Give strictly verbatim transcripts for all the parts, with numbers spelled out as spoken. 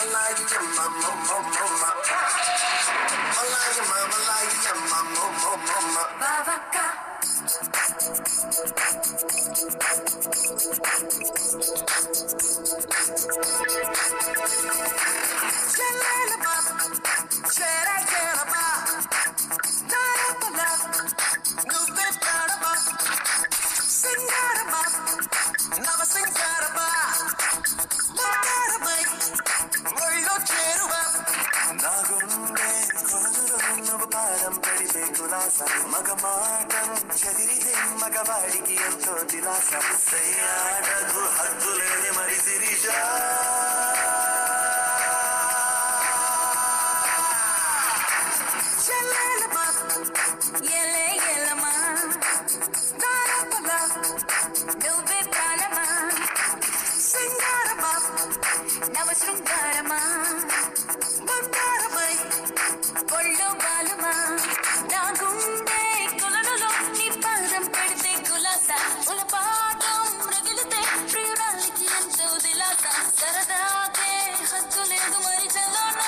మగమాటం చదిరితే మగవాడికి ఎంతో దిలాస సయ్యాడకు హద్దులేని మరి శిరీష ఎలే ఎలమా దారపలా నువ్వే ప్రాణమా సింగారమా నవ శృంగారమా బంగారమై ఒళ్ళు బాలుమా నా గుండె కొలనులో నీ పాదం పెడితే కులాస ఉలపాటం రగిలితే ప్రియురాలికి ఎంతో దిలాస సరదాకే హద్దు లేదు మరి చలోనా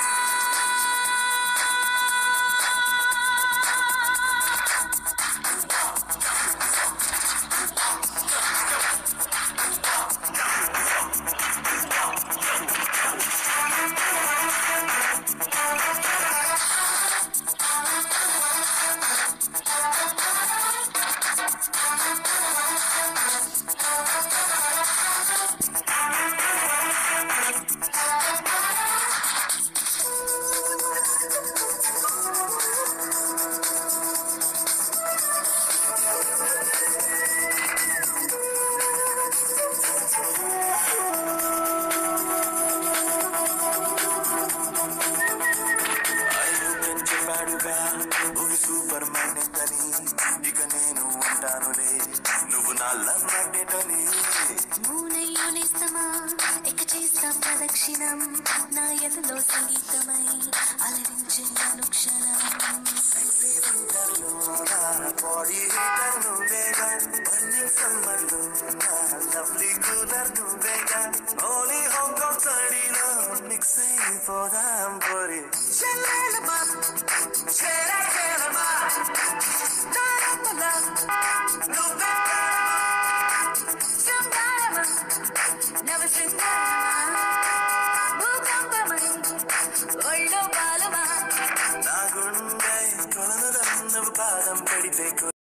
సూపర్ మ్యాగ్నెట్ అని ఇక నేను ఉంటానులే నువ్వు నా లవ్ మ్యాగ్నెట్ అని మూనయ్యోనిస్తమా ఇక చేస్తా ప్రదక్షిణం నా ఎదలో సంగీతమై అలరించే అనుక్షణం సెక్సీ వింటర్లో నా బాడీ హీటర్ నువ్వేగా బర్నింగ్ సమ్మర్లో నా లవ్లీ కూలర్ నువ్వేగా ఓలీ హాంకాంగ్ సడీలో మిక్స్ అయిపోదాం పోరి చెల్లెలమా చెరకెలమా